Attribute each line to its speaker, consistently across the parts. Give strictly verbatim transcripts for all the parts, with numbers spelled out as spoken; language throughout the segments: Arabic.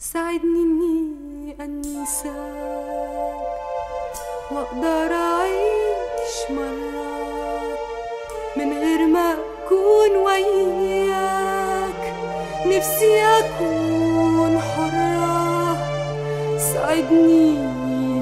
Speaker 1: ساعدني إني أنساك وأقدر أعيش مرة من غير ما أكون وياك. نفسي أكون حرة، ساعدني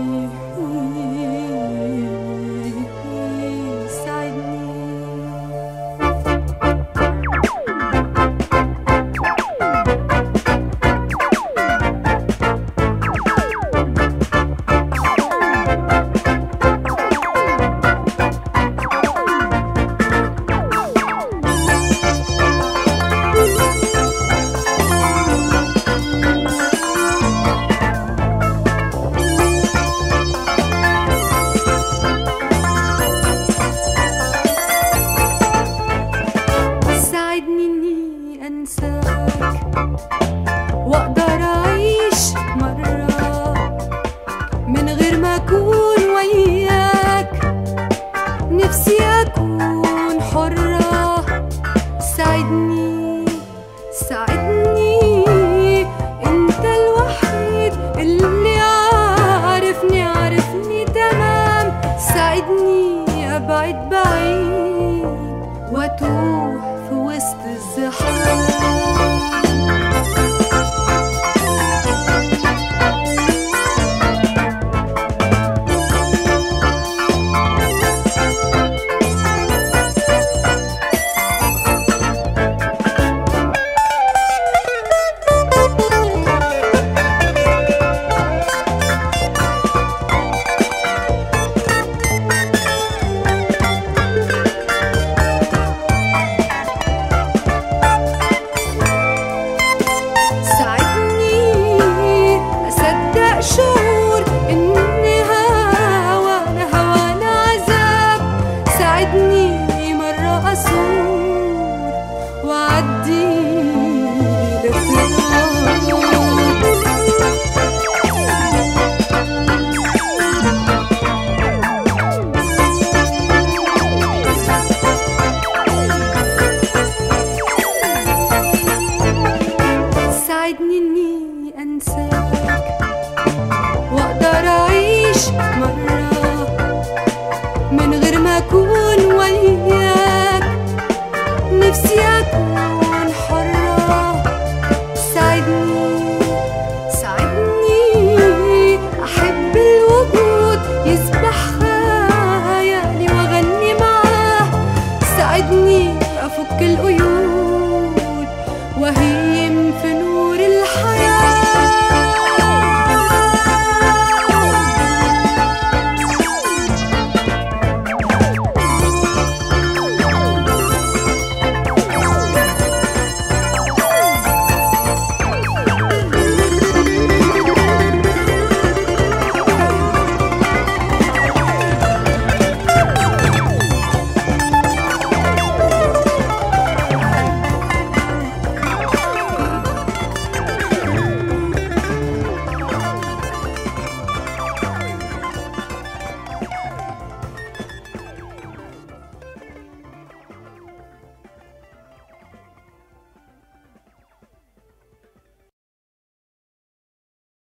Speaker 1: وأقدر أعيش مرة من غير ما أكون وياك. نفسي أكون حرة، ساعدني ساعدني أنت الوحيد اللي عارفني عارفني تمام. ساعدني أبعد بعيد وأتوه في وسط الزحام. شعور إني هوانا هوانا عذاب. ساعدني مرة أصور وأعدي للتراب. ساعدني إني أنساك